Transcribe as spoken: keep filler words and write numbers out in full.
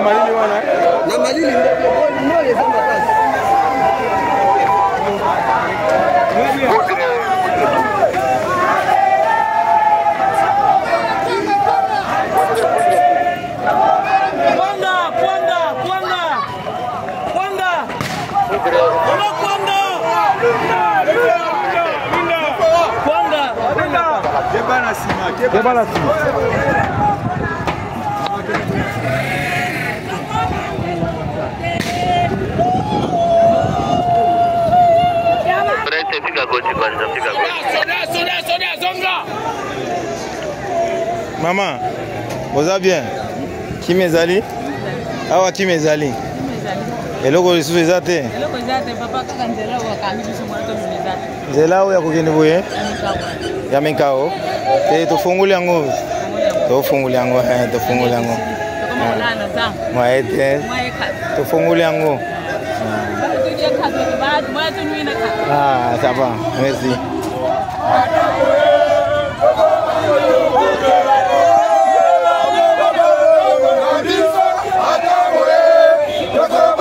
malili wana. Na malili no les amateurs. Kwanda, kwanda, kwanda. Kwanda. Kwanda, kwanda. Kwanda. Kebana sima, kebana sima. Maman, vous allez bien? Qui m'ezali? Awa qui m'ezali? Eloko lisusu eza te? Eloko eza te papa kaka nzela wakangi biso mwana to eza te. Nzela oyo akokende boye? Ya Minkao. Te tofunguli yango. Tofunguli yango, eh, tofunguli yango. Kama ulana zangu. Mwae te. Mwae kaka. Tofunguli yango. Bado tujia kazi kwa bado, mwae tunuina kaka. Ah, ça va. Merci.